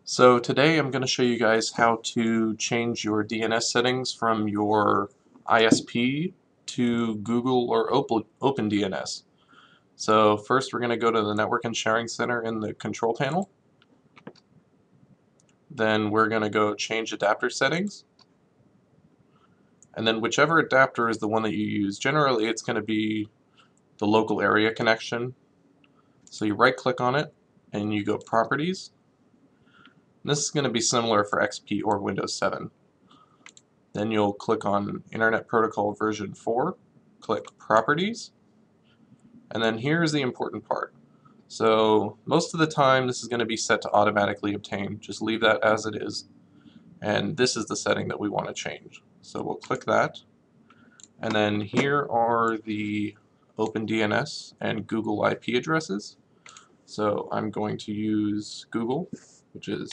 So today I'm going to show you guys how to change your DNS settings from your ISP to Google or Open DNS. So first we're going to go to the Network and Sharing Center in the control panel. Then we're going to go change adapter settings. And then whichever adapter is the one that you use, generally it's going to be the local area connection. So you right click on it and you go Properties. This is going to be similar for XP or Windows 7. Then you'll click on Internet Protocol version 4, click Properties, and then here's the important part. So most of the time this is going to be set to automatically obtain. Just leave that as it is. And this is the setting that we want to change. So we'll click that. And then here are the Open DNS and Google IP addresses. So I'm going to use Google, which is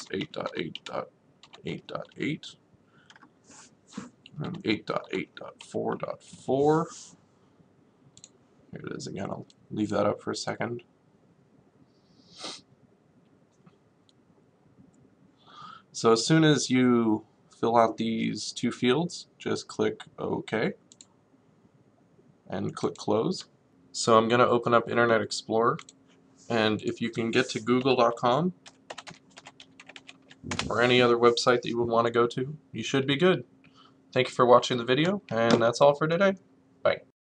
8.8.8.8. and 8.8.4.4. Here it is again. I'll leave that up for a second. So as soon as you fill out these two fields, just click OK and click Close. So I'm going to open up Internet Explorer, and if you can get to google.com or any other website that you would want to go to, you should be good. Thank you for watching the video, and that's all for today. Bye.